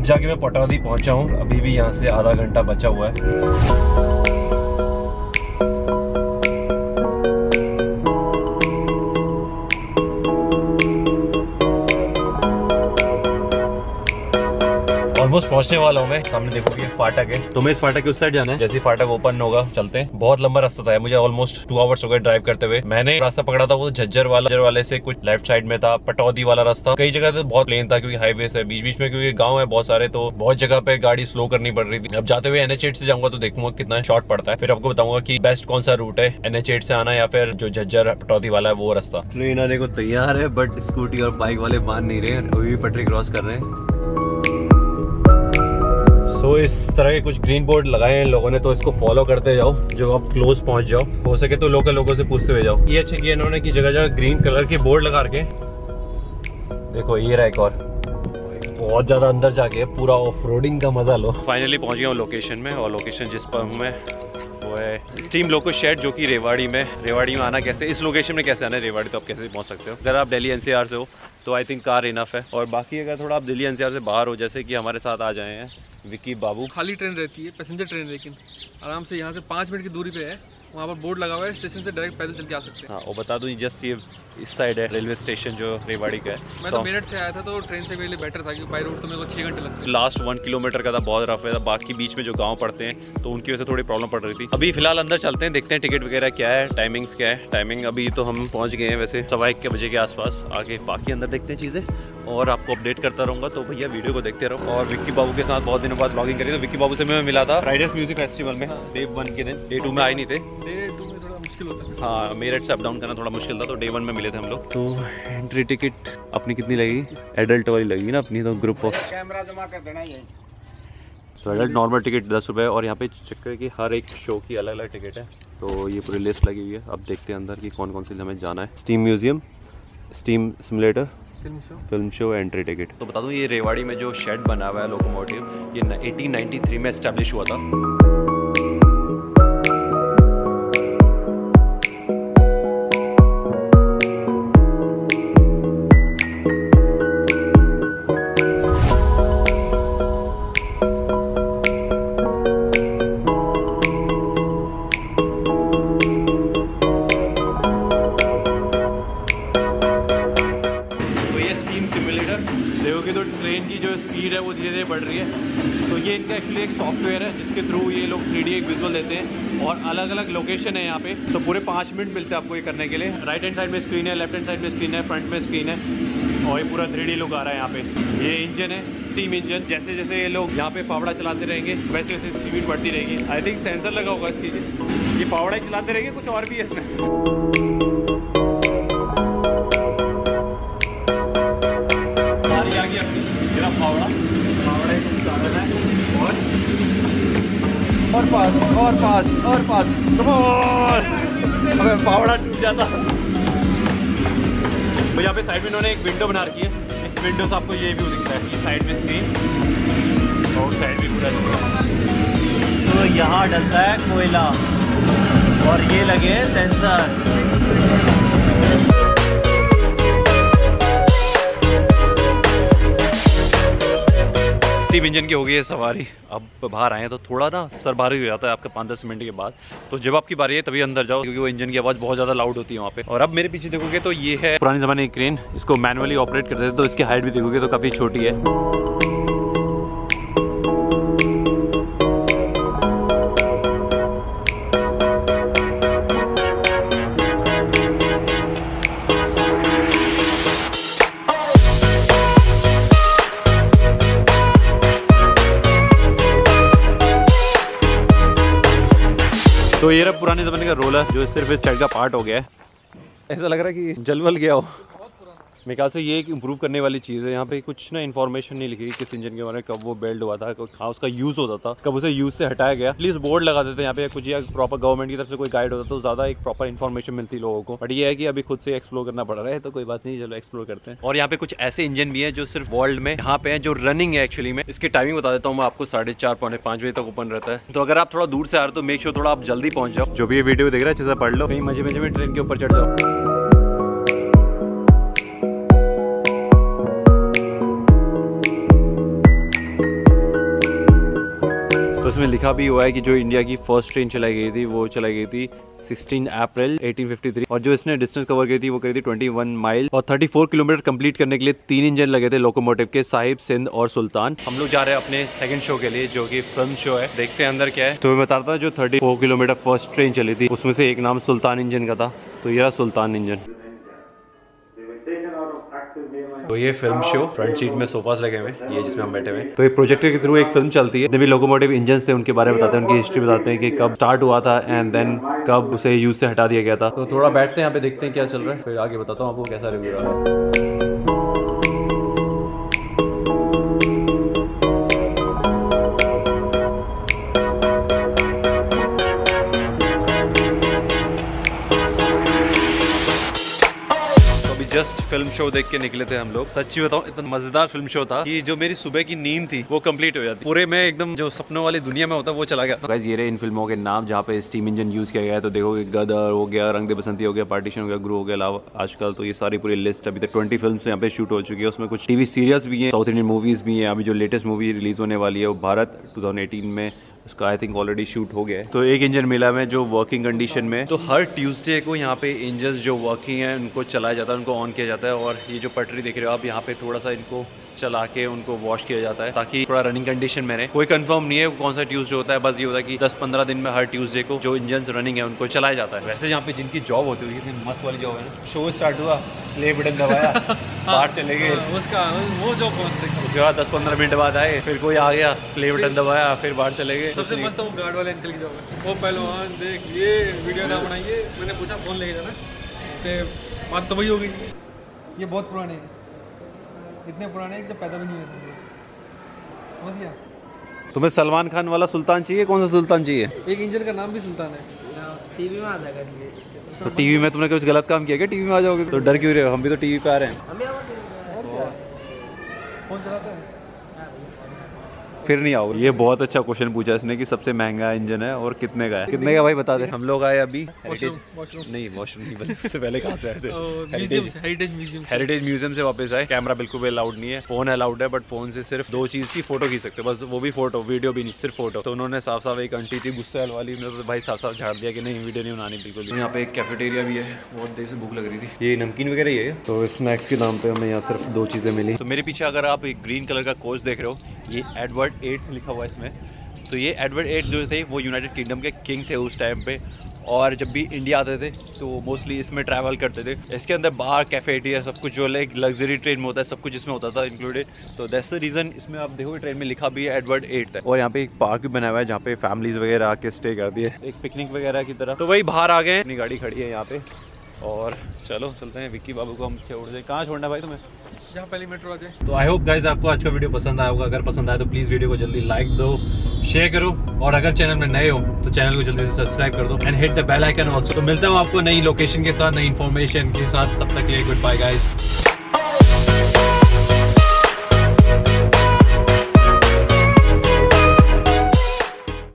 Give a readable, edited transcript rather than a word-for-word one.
अब जाके मैं पटौदी पहुंचा हूँ। अभी भी यहाँ से आधा घंटा बचा हुआ है। ऑलमोस्ट पहुंचने वाला हूँ मैं। सामने देखो कि फाटक है, तो मैं इस फाटक के उस साइड जाना है। जैसे फाटक ओपन होगा चलते हैं। बहुत लंबा रास्ता था, मुझे ऑलमोस्ट 2 आवर्स हो गए ड्राइव करते हुए। मैंने रास्ता पकड़ा था वो झज्जर वाले से कुछ लेफ्ट साइड में था, पटौदी वाला रास्ता। कई जगह तो बहुत प्लेन था क्योंकि हाईवे है बीच बीच में, क्योंकि गाँव है बहुत सारे, तो बहुत जगह पे गाड़ी स्लो करनी पड़ रही थी। अब जाते हुए NH8 से जाऊंगा तो देखूंगा कितना शॉर्ट पड़ता है, फिर आपको बताऊंगा कि बेस्ट कौन सा रूट है, NH8 से आना या फिर जो झज्जर पटौदी वाला है वो रास्ता। ट्रेन आने को तैयार है बट स्कूटी और बाइक वाले मान नहीं रहे, अभी भी पटरी क्रॉस कर रहे हैं। तो इस तरह के कुछ ग्रीन बोर्ड लगाए हैं लोगों ने, तो इसको फॉलो करते जाओ जो आप क्लोज पहुंच जाओ। हो सके तो लोकल लोगों से पूछते हुए जाओ। ये अच्छे किया इन्होंने कि जगह जगह ग्रीन कलर के बोर्ड लगा के। देखो ये रहा एक और, बहुत ज्यादा अंदर जाके पूरा ऑफ रोडिंग का मजा लो। फाइनली पहुंच गया हूँ लोकेशन में, और लोकेशन जिस पर हूँ मैं वो है स्टीम लोको शेड, जो कि रेवाड़ी में। रेवाड़ी में आना कैसे, इस लोकेशन में कैसे आना है रेवाड़ी, तो आप कैसे पहुंच सकते हो। अगर आप दिल्ली NCR से हो तो आई थिंक कार इनफ है, और बाकी अगर थोड़ा आप दिल्ली NCR से बाहर हो, जैसे कि हमारे साथ आ जाए हैं विक्की बाबू। खाली ट्रेन रहती है, पैसेंजर ट्रेन, लेकिन आराम से यहाँ से 5 मिनट की दूरी पे है। वहाँ पर बोर्ड लगा हुआ है, स्टेशन से डायरेक्ट पैदल चल के आ सकते हैं। हाँ, और बता दूँ जस्ट ये इस साइड है रेलवे स्टेशन जो रेवाड़ी का है। मैं तो मेरठ से आया था तो ट्रेन से मेरे लिए बेटर था, क्योंकि बाई रोड तो मेरे को 6 घंटे लगते हैं। लास्ट 1 किलोमीटर का था, बहुत रफ है। बाकी बीच में जो गांव पड़ते हैं तो उनकी वजह से थोड़ी प्रॉब्लम पड़ रही थी। अभी फिलहाल अंदर चलते हैं, देखते हैं टिकट वगैरह क्या है, टाइमिंग्स क्या है। टाइमिंग अभी तो हम पहुँच गए हैं वैसे 1:15 बजे के आसपास। आगे बाकी अंदर देखते हैं चीज़ें, और आपको अपडेट करता रहूँगा। तो भैया वीडियो को देखते रहो। और विक्की बाबू के साथ बहुत दिनों बाद ब्लॉगिंग करी, तो विक्की बाबू से मैं मिला था राइडर्स म्यूजिक फेस्टिवल में। डे 1 के दिन, डे 2 में आए नहीं थे। डे 2 में थोड़ा मुश्किल होता है। हाँ, मेरठ से अप डाउन करना थोड़ा मुश्किल था, तो डे 1 में मिले थे हम लोग। तो एंट्री टिकट अपनी कितनी लगी? एडल्ट वाली लगी ना अपनी, तो ग्रुप ऑफ। कैमरा जमा कर देना ये। तो एडल्ट नॉर्मल टिकट 10 रुपये, और यहाँ पे चक्कर की हर एक शो की अलग अलग टिकट है। तो ये पूरी लिस्ट लगी हुई है। अब देखते हैं अंदर की कौन कौन सी हमें जाना है। Steam museum, steam simulator, film show, entry ticket. तो बता दूं ये रेवाड़ी में जो शेड बना हुआ है लोकोमोटिव, ये 1893 में एस्टेब्लिश हुआ था। देखोगे तो ट्रेन की जो स्पीड है वो धीरे धीरे बढ़ रही है। तो ये इनका एक्चुअली एक सॉफ्टवेयर है जिसके थ्रू ये लोग 3D एक विजुअल देते हैं, और अलग अलग लोकेशन है यहाँ पे। तो पूरे 5 मिनट मिलते हैं आपको ये करने के लिए। राइट हैंड साइड में स्क्रीन है, लेफ्ट हैंड साइड में स्क्रीन है, फ्रंट में स्क्रीन है, और ये पूरा 3D लुक आ रहा है यहाँ पे। ये इंजन है, स्टीम इंजन। जैसे जैसे ये लोग यहाँ पे फावड़ा चलाते रहेंगे वैसे वैसे स्पीड बढ़ती रहेगी। आई थिंक सेंसर लगा होगा इसके लिए, ये फावड़ा ही चलाते रहेंगे, कुछ और भी है इसमें। और पास और पास और पास, अबे फावड़ा टूट जाता। तो यहाँ पे साइड में इन्होंने एक विंडो बना रखी है। इस विंडो से आपको ये व्यू दिखता है, ये साइड में स्क्रीन और साइड भी पूरा स्क्रीन। तो यहाँ डलता है कोयला और ये लगे सेंसर। स्टीम इंजन की हो गई है सवारी। अब बाहर आए हैं तो थोड़ा ना सर भारी हो जाता है आपका 5-10 मिनट के बाद। तो जब आपकी बारी है तभी अंदर जाओ, क्योंकि वो इंजन की आवाज़ बहुत ज़्यादा लाउड होती है वहाँ पे। और अब मेरे पीछे देखोगे तो ये है पुराने ज़माने की क्रेन, इसको मैनुअली ऑपरेट करते थे। तो इसकी हाइट भी देखोगे तो काफ़ी छोटी है। तो ये रहा पुराने ज़माने का रोलर, जो सिर्फ इस साइड का पार्ट हो गया है। ऐसा लग रहा है कि जलवल गया हो। मेरे ख्याल से ये एक इम्प्रूव करने वाली चीज़ है। यहाँ पे कुछ ना इन्फॉर्मेशन नहीं लिखी किस इंजन के बारे में, कब वो बेल्ट हुआ था, कहाँ उसका यूज़ होता था, कब उसे यूज़ से हटाया गया। प्लीज़ बोर्ड लगा देते हैं यहाँ पे कुछ, या प्रॉपर गवर्नमेंट की तरफ से कोई गाइड होता तो ज़्यादा एक प्रॉपर इन्फॉर्मेशन मिलती लोगों को। बट ये है कि अभी खुद से एक्सप्लोर करना पड़ रहा है, तो कोई बात नहीं, चलो एक्सप्लोर करते हैं। और यहाँ पे कुछ ऐसे इंजन भी है जो सिर्फ वर्ल्ड में यहाँ पे है, जो रनिंग है एक्चुअली में। इसकी टाइमिंग बता देता हूँ मैं आपको, 4:30-5 बजे तक ओपन रहता है। तो अगर आप थोड़ा दूर से आ रहे हो तो मेक श्योर थोड़ा आप जल्दी पहुँच जाओ। जो भी ये वीडियो देख रहा है अच्छे से पढ़ लो, कहीं मजे मजे में ट्रेन के ऊपर चढ़ जाओ। उसमें लिखा भी हुआ है कि जो इंडिया की फर्स्ट ट्रेन चलाई गई थी वो चलाई गई थी 16 अप्रैल 1853 और जो इसने डिस्टेंस कवर की थी वो करी थी 21 माइल और 34 किलोमीटर कंप्लीट करने के लिए 3 इंजन लगे थे लोकोमोटिव के, साहिब, सिंध और सुल्तान। हम लोग जा रहे हैं अपने सेकंड शो के लिए जो कि फिल्म शो है। देखते हैं अंदर क्या है। तो मैं बताता हूँ जो 34 किलोमीटर फर्स्ट ट्रेन चली थी उसमें से एक नाम सुल्तान इंजन का था, तो ये रहा सुल्तान इंजन। तो ये फिल्म शो, फ्रंट सीट में सोफास लगे हुए हैं, ये जिसमें हम बैठे हुए हैं। तो एक प्रोजेक्टर के थ्रू एक फिल्म चलती है, जितने भी लोकोमोटिव इंजन्स थे उनके बारे में बताते हैं, उनकी हिस्ट्री बताते हैं कि कब स्टार्ट हुआ था एंड देन कब उसे यूज से हटा दिया गया था। तो थोड़ा बैठते हैं यहाँ पे, देखते हैं क्या चल रहा है, फिर आगे बताता हूँ आपको कैसा रिव्यू रहा है। जस्ट फिल्म शो देख के निकले थे हम लोग। सच्ची बताऊं इतना मजेदार फिल्म शो था कि जो मेरी सुबह की नींद थी वो कंप्लीट हो जाती, पूरे में एकदम जो सपनों वाली दुनिया में होता वो चला गया। गाइस ये रहे इन फिल्मों के नाम जहाँ पे स्टीम इंजन यूज किया गया है। तो देखोगे गदर हो गया, रंग दे बसंती हो गया, पार्टीशन हो गया, गुरु हो गया आजकल। तो ये सारी पूरी लिस्ट अभी तक 20 फिल्म यहाँ पे शूट हो चुकी है। उसमें कुछ टीवी सीरियल्स भी हैं, साउथ इंडियन मूवीज भी हैं। अभी जो लेटेस्ट मूवी रिलीज होने वाली है वो भारत 2018 में, उसका आई थिंक ऑलरेडी शूट हो गया है। तो एक इंजन मिला है जो वर्किंग कंडीशन में। तो हर ट्यूसडे को यहाँ पे इंजन्स जो वर्किंग है उनको चलाया जाता है, उनको ऑन किया जाता है। और ये जो पटरी देख रहे हो आप, यहाँ पे थोड़ा सा इनको चला के उनको वॉश किया जाता है ताकि थोड़ा रनिंग कंडीशन में रहे। कोई कंफर्म नहीं है कौन सा ट्यूसडे होता है, बस ये होता है कि 10-15 दिन में हर ट्यूसडे को जो इंजन रनिंग है उनको चलाया जाता है। वैसे यहाँ पे जिनकी जॉब होती है कितनी मस्त वाली जॉब है ना। शो स्टार्ट हुआ, प्ले बटन दबाया, बाहर चले गए, उसका वो जॉब उसके बाद 10-15 मिनट बाद आए, फिर कोई आ गया, प्ले बटन दबाया, फिर बाहर चले गए। सबसे मस्त वो गार्ड वाले अंकल की जॉब है। वो पहलवान देख ये वीडियो ना बनाइए, मैंने पूछा फोन लेके जाना, बात तो वही हो गई। ये बहुत पुराने हैं, इतने पुराने हैं कि जब पैदा भी नहीं हुए थे। समझ गया? तुम्हें सलमान खान वाला सुल्तान चाहिए? कौन सा सुल्तान चाहिए? एक इंजन का नाम भी सुल्तान है। टीवी में आ जाएगा इसलिए। तो टीवी में तुमने कुछ गलत काम किया क्या? टीवी में आ जाओगे तो डर क्यों रहे हो? हम भी तो टीवी पे आ रहे हैं। फोन चलाता है फिर नहीं आओगे। ये बहुत अच्छा क्वेश्चन पूछा इसने कि सबसे महंगा इंजन है और कितने का है। कितने का भाई बता दे। हम लोग आए अभी वॉशरूम नहीं बने, उससे पहले कहाँ से आए थे? हेरिटेज म्यूजियम से वापस आए। कैमरा बिल्कुल भी अलाउड नहीं है, फोन अलाउड है बट फोन से सिर्फ 2 चीज की फोटो खींच सकते हो बस, वो भी फोटो, वीडियो भी नहीं, सिर्फ फोटो। तो उन्होंने साफ साफ, एक आंटी थी गुस्से वाली, तो भाई साफ साफ झाड़ दिया कि नहीं वीडियो नहीं बनानी बिल्कुल। यहाँ पे एक कैफेटेरिया भी है, बहुत देर से भूख लग रही थी। ये नमकीन वगैरह ही है। तो स्नैक्स के नाम पे हमें यहाँ सिर्फ 2 चीजें मिली। तो मेरे पीछे अगर आप एक ग्रीन कलर का कोच देख रहे हो, ये एडवर्ड 8 लिखा हुआ है इसमें। तो ये एडवर्ड 8 जो थे वो यूनाइटेड किंगडम के किंग थे उस टाइम पे, और जब भी इंडिया आते थे तो मोस्टली इसमें ट्रैवल करते थे। इसके अंदर बार, कैफेटेरिया, सब कुछ जो लाइक लग्जरी ट्रेन में होता है सब कुछ इसमें होता था इंक्लूडेड। तो दैट्स द रीज़न इसमें आप देखोगे ट्रेन में लिखा भी है एडवर्ड 8 तक। और यहाँ पे एक पार्क भी बना हुआ है जहाँ पे फैमिलीज वगैरह आके स्टे करती है, एक पिकनिक वगैरह की तरह। तो वही बाहर आ गए, अपनी गाड़ी खड़ी है यहाँ पे और चलो चलते हैं। विक्की बाबू को हम छोड़ दें। कहाँ छोड़ना भाई तुम्हें? जहाँ पहली मेट्रो आ जाए। तो आई होप गाइज आपको आज का वीडियो पसंद आया होगा। अगर पसंद आया तो प्लीज वीडियो को जल्दी लाइक दो, शेयर करो, और अगर चैनल में नए हो तो चैनल को जल्दी से सब्सक्राइब कर दो and hit the bell icon also. तो मिलता हूँ आपको नई लोकेशन के साथ, नई इन्फॉर्मेशन के साथ। तब तक के लिए गुड बाय गाइज।